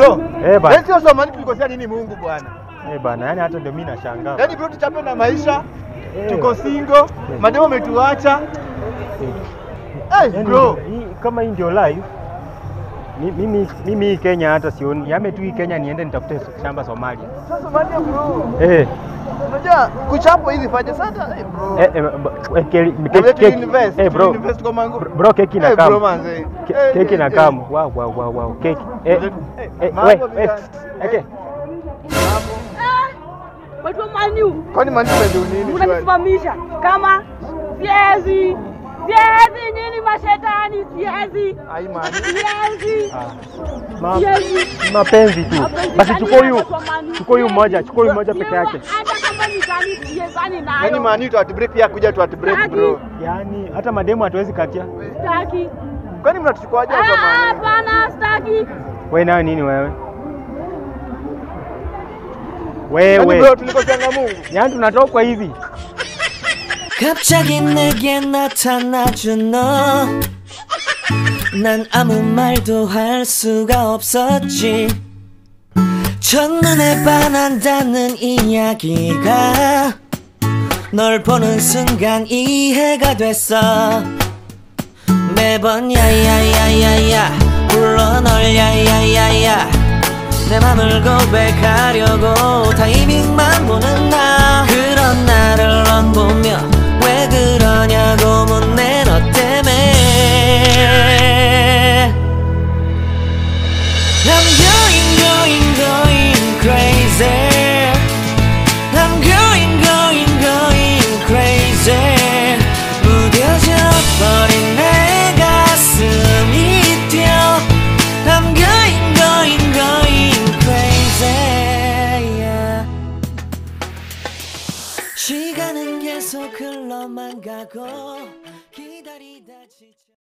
Bro, bana. Sio Somali tulikosea nini Mungu bwana? Bana, yani hata ndio mimi nashangaa. Yaani bro tuchape na maisha. Tuko single, mademo umetuacha. Bro, Kama hii ndio life. Mimi Kenya hata sioni. Yame tu hii Kenya niende nitafute shamba Somalia. Sasa Somalia bro. Unajua kuchapo hizi faje sasa bro. Invest kwa mango. Bro keki na kamu. Bro manze. Keki na kamu. Wow keki. Okay. Watu wa Manu. Kwani Manu ndio nini? Unanisimamisha kama siezi nini mashetani siezi. Ai Manu. Siezi. Mapenzi tu. Basi chukua huyu mmoja peke yake. Hata kama ni gani siezani nayo. Yaani Manu tu atbreak pia kuja tu atbreak bro. Yaani hata mademo hatuwezi katia. Staki. Kwani mnatuchukuaje kwa Manu? Hapana staki. Wewe nayo nini wewe? Yaani bro tulikosea Mungu. Yaani tunatokwa hivi. 갑자기 내게 나타나준 너 난 아무 말도 할 수가 없었지 첫눈에 반한다는 이야기가 널 보는 순간 이해가 됐어 매번 야야야야야 불러 널 야야야야 내 맘을 고백하려고 타이밍만 보는 나 그런 나를 넌 보며 왜 그러냐고 묻네 너 때문에 I'm going crazy I'm going crazy 무뎌져 버린 내 가슴이 뛰어 I'm going crazy yeah. 시간은 계속 흘러만 가고 기다리다 지쳐